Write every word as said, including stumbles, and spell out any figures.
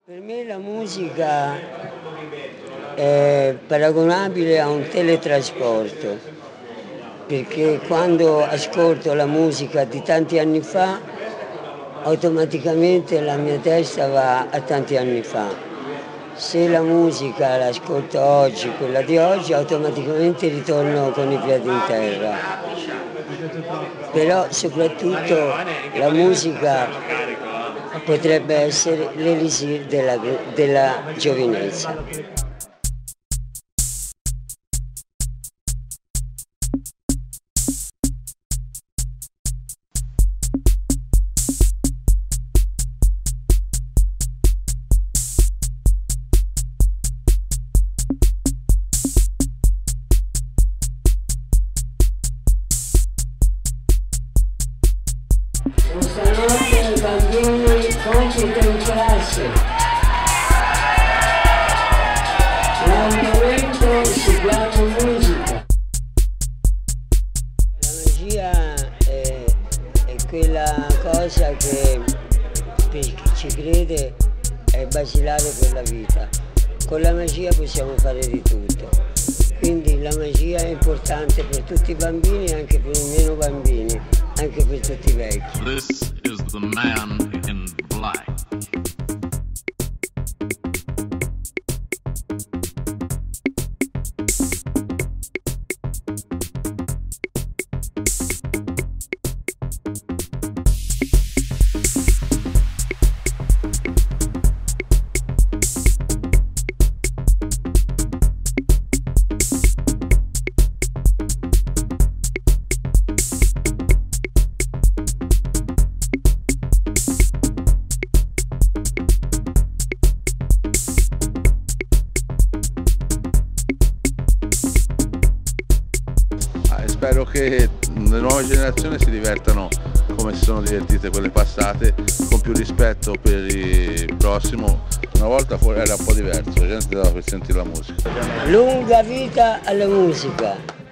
Per me la musica è paragonabile a un teletrasporto, perché quando ascolto la musica di tanti anni fa, automaticamente la mia testa va a tanti anni fa. Se la musica l'ascolto oggi, quella di oggi, automaticamente ritorno con i piedi in terra. Però soprattutto la musica potrebbe essere l'elisir della, della giovinezza. Stanotte i bambini compito in classe. Nel momento seguiamo musica. La magia è, è quella cosa che per chi ci crede è basilare per la vita. Con la magia possiamo fare di tutto. Quindi la magia è importante per tutti i bambini e anche per i meno bambini, anche per tutti i vecchi. This is the man in black. Spero che le nuove generazioni si divertano come si sono divertite quelle passate, con più rispetto per il prossimo. Una volta era un po' diverso, la gente dava per sentire la musica. Lunga vita alla musica!